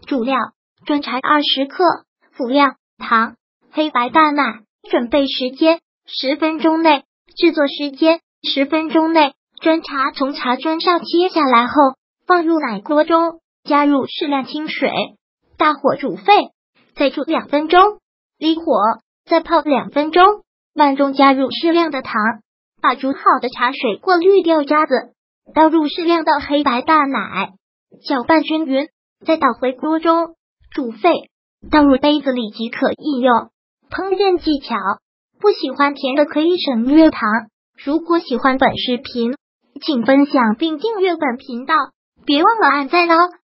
主料：砖茶20克，辅料：糖、黑白大奶。准备时间10分钟内，制作时间10分钟内。砖茶从茶砖上切下来后，放入奶锅中，加入适量清水，大火煮沸，再煮2分钟，离火，再泡2分钟，慢中加入适量的糖，把煮好的茶水过滤掉渣子，倒入适量的黑白大奶，搅拌均匀，再倒回锅中煮沸，倒入杯子里即可应用。烹饪技巧：不喜欢甜的可以省略糖。如果喜欢本视频，请分享并订阅本频道，别忘了按赞哦。